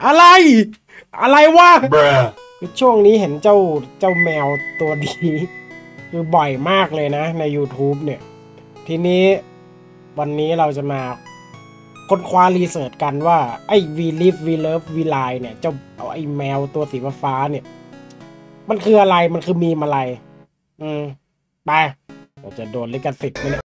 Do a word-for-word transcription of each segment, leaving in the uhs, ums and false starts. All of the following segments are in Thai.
อะไรอะไรวะช่วงนี้เห็นเจ้าเจ้าแมวตัวนี้คือบ่อยมากเลยนะใน YouTube เนี่ยทีนี้วันนี้เราจะมาค้นคว้ารีเสิร์ชกันว่าไอ้ We Live We Love We Lie เนี่ยเจ้าเอาไอ้แมวตัวสีฟ้าเนี่ยมันคืออะไรมันคือมีมอะไรอืมไปเราจะโดนลิขสิทธิ์ไหมเนี่ย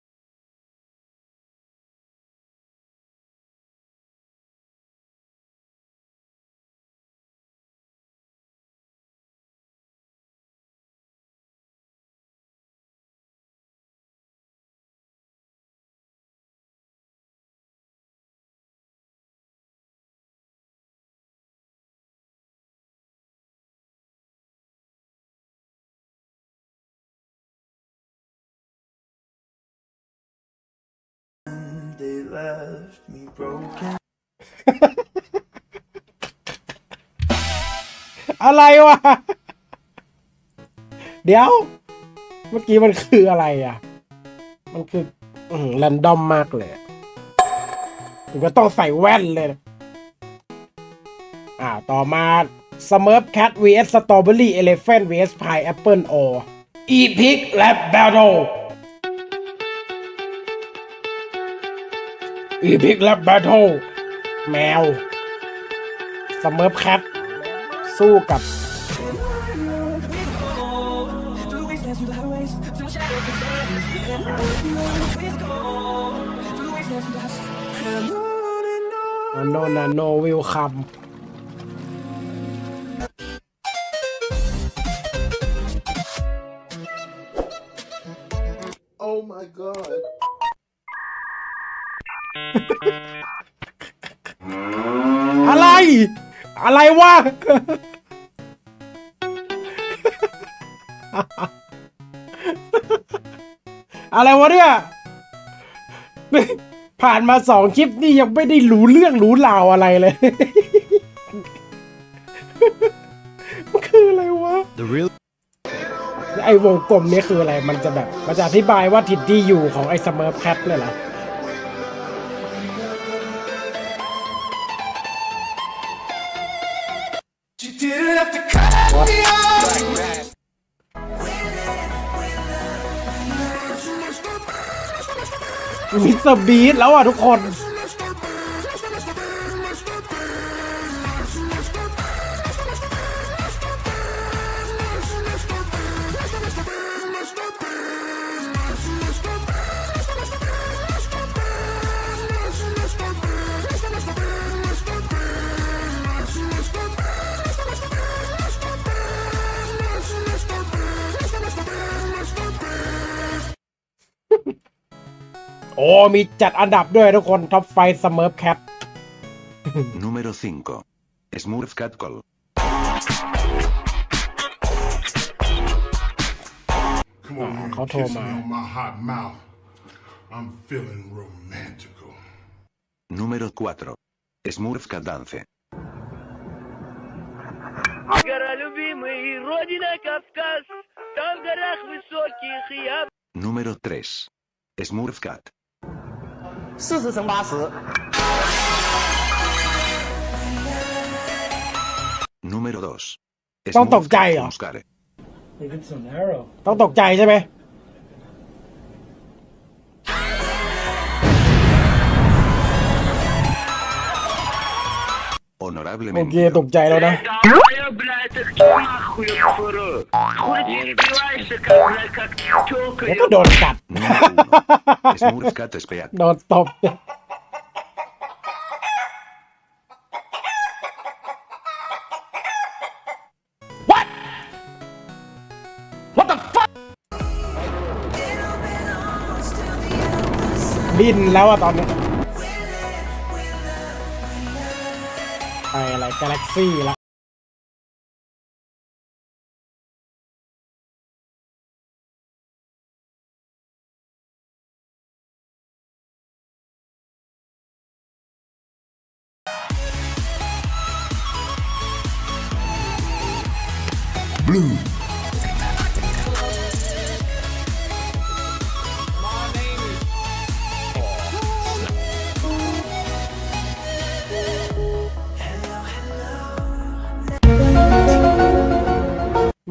อะไรวะเดี๋ยวเมื่อกี้มันคืออะไรอ่ะมันคืออืมแรนดอมมากเลยถึงก็ต้องใส่แว่นเลยอ่าต่อมา Smurf Cat วี เอส Strawberry Elephant วี เอส Pineapple or Epic Rap Battle Epic Rap Battle แมว Smurf Cat สู้กับโนนาโนวิลคัมโอ้ my god อะไรอะไรวะอะไรวะเนี่ยผ่านมาสองคลิปนี่ยังไม่ได้รู้เรื่องรู้ราวอะไรเลยมันคืออะไรวะ The real ไอ้วงกลมนี้คืออะไรมันจะแบบมันจะอธิบายว่าทิศที่อยู่ของไอ้ Smurf Cat เลยเหรอมิสเตอร์บีสแล้วอ่ะทุกคนโอ้มีจัดอันดับด้วยทุกคนท็อปไฟว์ Smurf Cat Número cinco Smurf Cat Call เขาโทรมา Número cuatro Smurf Cat Dance Número tres Smurf Cat 四四乘八十 Número dos ต้องตกใจเหรอต้องตกใจใช่ไหมโอเคตกใจแล้วนะแล้วก็โดนกัดโดนตบบินแล้วอะตอนนี้ไปอะไรกาแล็กซี่ละ Blue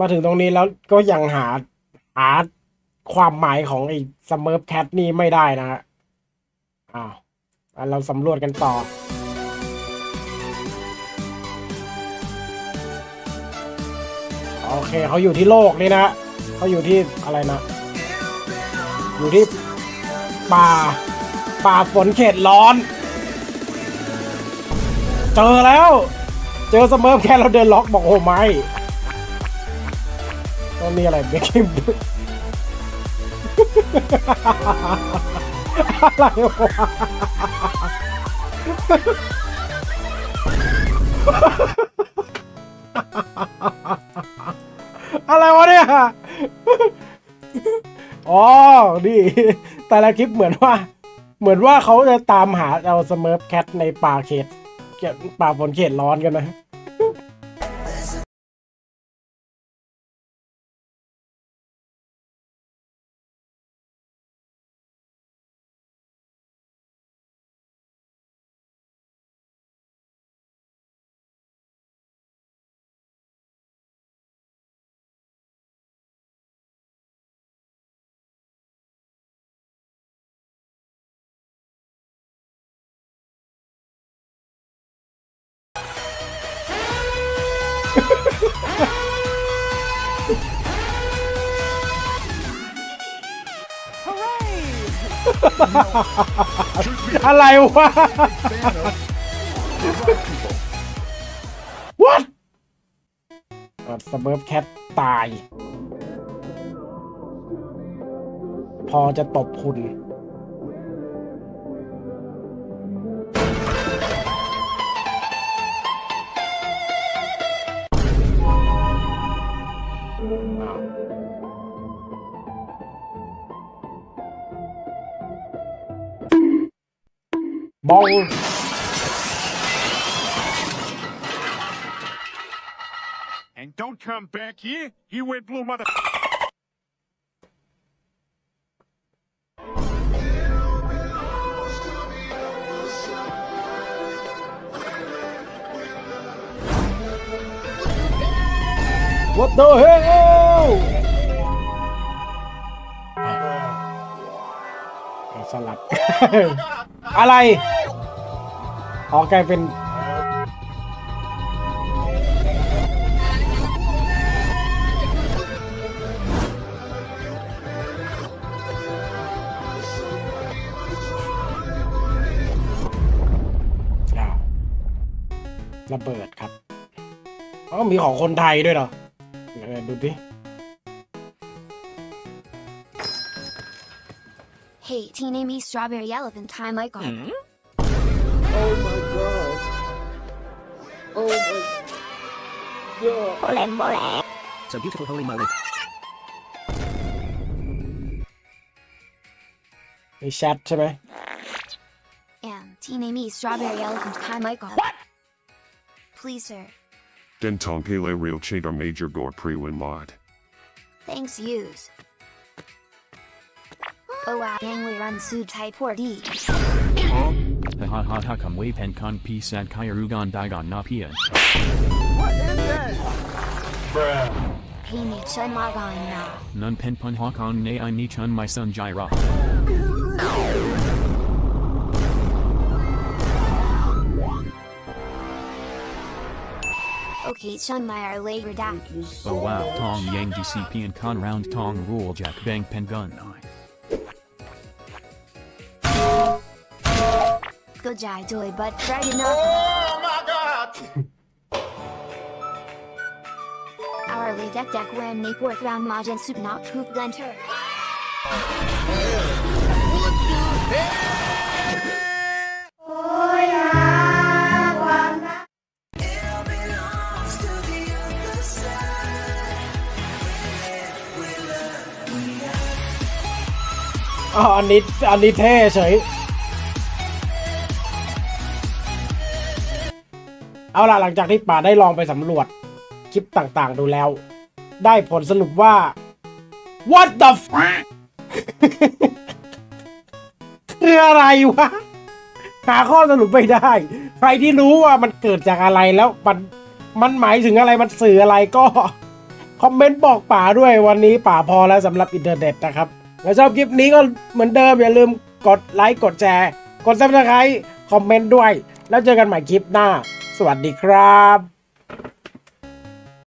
มาถึงตรงนี้แล้วก็ยังหาหาความหมายของไอ้สเมิร์ฟแคทนี่ไม่ได้นะฮะอ้าวเราสำรวจกันต่อโอเคเขาอยู่ที่โลกนี่นะเขาอยู่ที่อะไรนะอยู่ที่ป่าป่าฝนเขตร้อนเจอแล้วเจอสเมิร์ฟแคทเราเดินล็อกบอกโอ้ไม่ต้องมีอะไรเบคกิ้งอะไรวะอะไรวะเนี่ยอ๋อนี่แต่ละคลิปเหมือนว่าเหมือนว่าเขาจะตามหาเอาสเมิร์ฟแคทในป่าเขตป่าฝนเขตร้อนกันนะอะไรวะ What สเมิร์ฟแคทตายพอจะตบคุณบอล And don't come back here, you went blue mother. What the hell สลับ อะไรออกกลายเป็นระเบิดครับอ๋อมีของคนไทยด้วยเหรอดูดิ Hey, Teen Me Strawberry Elephant Time Like on. Mm-hmm. Oh my god. Oh my god. Mole, mole. So beautiful, holy moly. มีแชทใช่ไหม And Teen Me Strawberry Elephant Time Like on. What? Please, sir. Dentong Pele Real Cheater Major Gore Pre-Win Mod. Thanks, use. Oh wow, yang we run su type four D. Ha ha ha ha come wave pen con p sad kairugan daigon na pia. What is that? Bruh. Hey me chun magon na. Nun pen pun hawk on ne I ni chun my son Jaira. Okay, chun my our later da. Oh wow, tong yang G C P and con round tong rule jack bang pen gun. Go jai joy but fried enough. Oh my god! Our late deck deck when they fourth round Majin soup not poop gunter. What the hell? อ๋ออันนี้อันนี้เท่เฉยเอาล่ะหลังจากที่ป่าได้ลองไปสำรวจคลิปต่างๆดูแล้วได้ผลสรุปว่า What the fuck คืออะไรวะหาข้อสรุปไม่ได้ใครที่รู้ว่ามันเกิดจากอะไรแล้วมันมันหมายถึงอะไรมันสื่ออะไรก็คอมเมนต์บอกป๋าด้วยวันนี้ป๋าพอแล้วสำหรับอินเทอร์เน็ตนะครับถ้าชอบคลิปนี้ก็เหมือนเดิมอย่าลืมกดไลค์กดแชร์กดซับสไครต์คอมเมนต์ด้วยแล้วเจอกันใหม่คลิปหน้าสวัสดีครับ